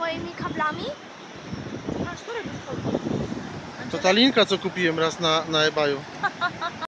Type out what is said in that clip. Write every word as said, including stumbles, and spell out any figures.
moimi kablami? To ta linka, co kupiłem raz na, na eBayu.